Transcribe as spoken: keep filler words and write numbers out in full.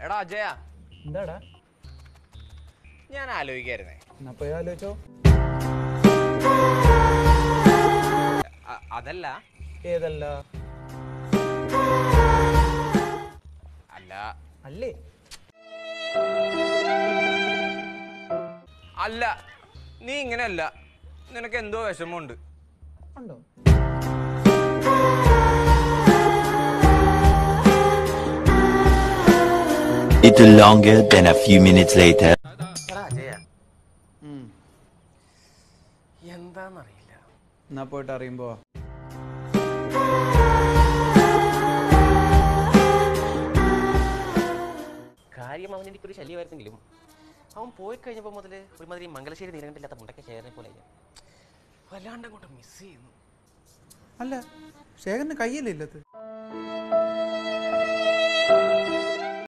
എടാ അജയ, എന്താടാ? ഞാൻ ആലോചിക്കായിരുന്നേ. എന്നാ പോയി ആലോചിച്ചോ. അതല്ല. ഏതല്ല? അല്ല. അല്ലേ? അല്ല, നീ ഇങ്ങനെയല്ല. നിനക്ക് എന്തോ വിഷമമുണ്ട്. ഉണ്ടോ? Little longer than a few minutes later. എടാ അജയ, എന്താന്നറിയില്ല. എന്നാ പോയിട്ട് അറിയുമ്പോ കാര്യം അവൻ എനിക്കൊരു ശല്യമായിരുന്നെങ്കിലും അവൻ പോയി കഴിഞ്ഞപ്പോൾ മുതൽ ഒരുമാതിരി മംഗലശ്ശേരി നീരണ്ടില്ലാത്ത മുണ്ടൊക്കെ ശേഖരനെ പോലെ വല്ലാണ്ട് അങ്ങോട്ട് മിസ് ചെയ്യുന്നു. അല്ല, ശേഖരന് കയ്യല്ലേ ഇല്ലത്?